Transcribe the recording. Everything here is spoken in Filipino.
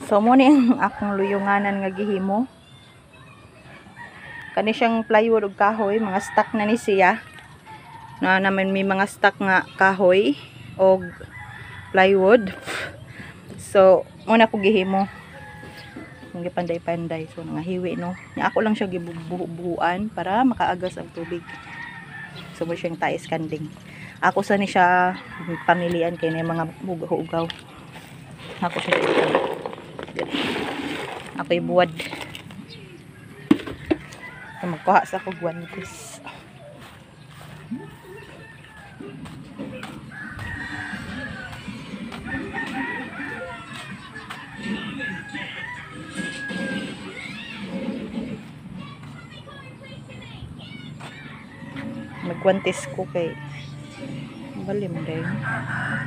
So mo ni ang akong luyunganan nga gihimo. Kani siyang plywood ug kahoy, mga stock na ni siya. Na naman may mga stock nga kahoy og plywood. So muna ko gihimo. Ang gipanday-panday, so nangahiwi no. Nya ako lang siya gibubuhuan para makaagas ang tubig. So mo siyang tais kanding. Ako sa ni siya pamilian kay na mga ugaw. Ako siya ako'y buwad. Magkuha sa ko guantes. Magguantes ko kay balim din.